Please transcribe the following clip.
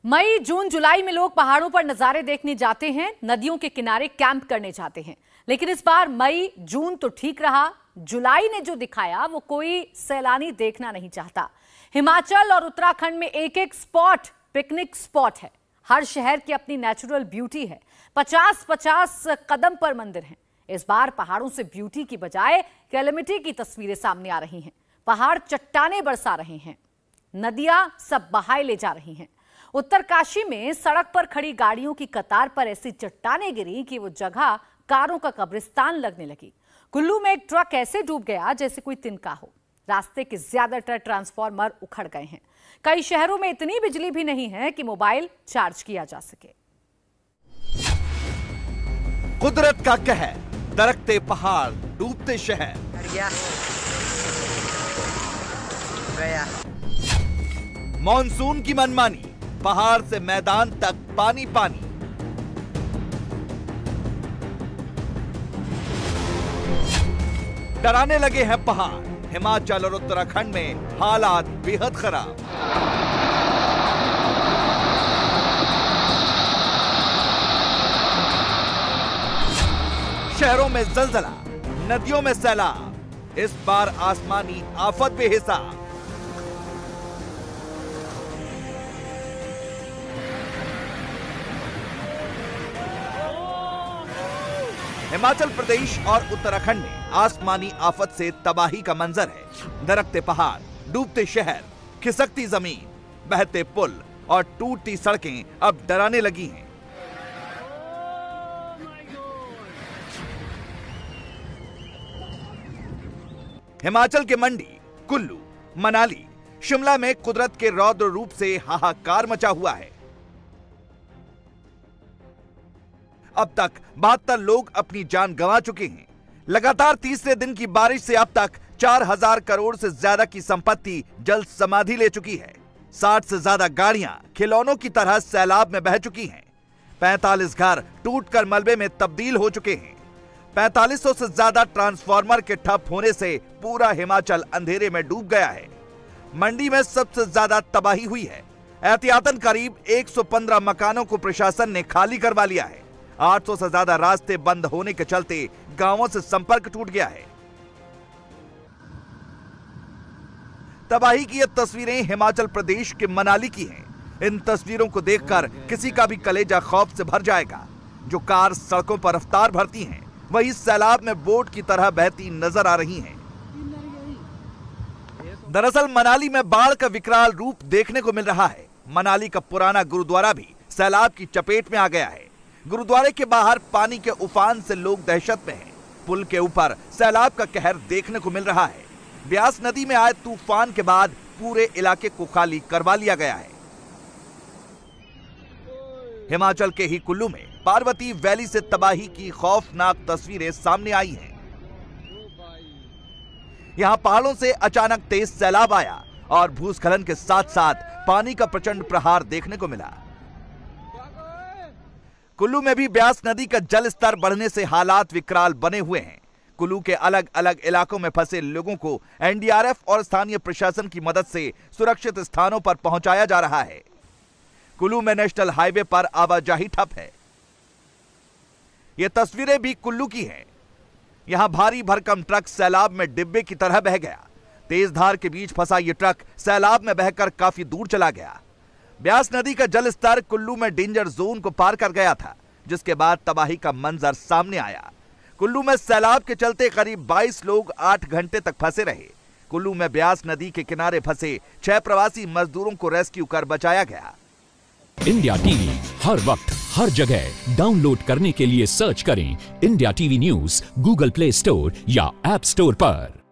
मई, जून, जुलाई में लोग पहाड़ों पर नजारे देखने जाते हैं, नदियों के किनारे कैंप करने जाते हैं। लेकिन इस बार मई, जून तो ठीक रहा, जुलाई ने जो दिखाया वो कोई सैलानी देखना नहीं चाहता। हिमाचल और उत्तराखंड में एक एक स्पॉट पिकनिक स्पॉट है। हर शहर की अपनी नेचुरल ब्यूटी है। 50-50 कदम पर मंदिर हैं। इस बार पहाड़ों से ब्यूटी की बजाय कैलेमिटी की तस्वीरें सामने आ रही हैं। पहाड़ चट्टानें बरसा रहे हैं, नदियां सब बहाए ले जा रही हैं। उत्तरकाशी में सड़क पर खड़ी गाड़ियों की कतार पर ऐसी चट्टानें गिरी कि वो जगह कारों का कब्रिस्तान लगने लगी। कुल्लू में एक ट्रक ऐसे डूब गया जैसे कोई तिनका हो। रास्ते के ज्यादातर ट्रांसफार्मर उखड़ गए हैं। कई शहरों में इतनी बिजली भी नहीं है कि मोबाइल चार्ज किया जा सके। कुदरत का कहर, दरकते पहाड़, डूबते शहर। मॉनसून की मनमानी, पहाड़ से मैदान तक पानी पानी। डराने लगे हैं पहाड़। हिमाचल और उत्तराखंड में हालात बेहद खराब। शहरों में जलजला, नदियों में सैलाब। इस बार आसमानी आफत बेहिसाब। हिमाचल प्रदेश और उत्तराखंड में आसमानी आफत से तबाही का मंजर है। दरकते पहाड़, डूबते शहर, खिसकती जमीन, बहते पुल और टूटती सड़कें अब डराने लगी हैं। हिमाचल के मंडी, कुल्लू, मनाली, शिमला में कुदरत के रौद्र रूप से हाहाकार मचा हुआ है। अब तक 72 लोग अपनी जान गंवा चुके हैं। लगातार तीसरे दिन की बारिश से अब तक 4000 करोड़ से ज्यादा की संपत्ति जल समाधि ले चुकी है। 60 से ज्यादा गाड़ियां खिलौनों की तरह सैलाब में बह चुकी हैं। 45 घर टूटकर मलबे में तब्दील हो चुके हैं। 4500 से ज्यादा ट्रांसफार्मर के ठप होने से पूरा हिमाचल अंधेरे में डूब गया है। मंडी में सबसे ज्यादा तबाही हुई है। एहतियातन करीब 115 मकानों को प्रशासन ने खाली करवा लिया है। 800 से ज्यादा रास्ते बंद होने के चलते गांवों से संपर्क टूट गया है। तबाही की ये तस्वीरें हिमाचल प्रदेश के मनाली की हैं। इन तस्वीरों को देखकर किसी का भी कलेजा खौफ से भर जाएगा। जो कार सड़कों पर रफ्तार भरती हैं, वही सैलाब में बोट की तरह बहती नजर आ रही हैं। दरअसल मनाली में बाढ़ का विकराल रूप देखने को मिल रहा है। मनाली का पुराना गुरुद्वारा भी सैलाब की चपेट में आ गया है। गुरुद्वारे के बाहर पानी के उफान से लोग दहशत में हैं। पुल के ऊपर सैलाब का कहर देखने को मिल रहा है। ब्यास नदी में आए तूफान के बाद पूरे इलाके को खाली करवा लिया गया है। हिमाचल के ही कुल्लू में पार्वती वैली से तबाही की खौफनाक तस्वीरें सामने आई हैं। यहां पहाड़ों से अचानक तेज सैलाब आया और भूस्खलन के साथ साथ पानी का प्रचंड प्रहार देखने को मिला। कुल्लू में भी ब्यास नदी का जल स्तर बढ़ने से हालात विकराल बने हुए हैं। कुल्लू के अलग अलग इलाकों में फंसे लोगों को एनडीआरएफ और स्थानीय प्रशासन की मदद से सुरक्षित स्थानों पर पहुंचाया जा रहा है। कुल्लू में नेशनल हाईवे पर आवाजाही ठप है। ये तस्वीरें भी कुल्लू की हैं। यहां भारी भरकम ट्रक सैलाब में डिब्बे की तरह बह गया। तेज धार के बीच फंसा ये ट्रक सैलाब में बहकर काफी दूर चला गया। ब्यास नदी का जल स्तर कुल्लू में डेंजर जोन को पार कर गया था, जिसके बाद तबाही का मंजर सामने आया। कुल्लू में सैलाब के चलते करीब 22 लोग 8 घंटे तक फंसे रहे। कुल्लू में ब्यास नदी के किनारे फंसे 6 प्रवासी मजदूरों को रेस्क्यू कर बचाया गया। इंडिया टीवी हर वक्त हर जगह डाउनलोड करने के लिए सर्च करें India TV news Google Play Store या ऐप स्टोर पर।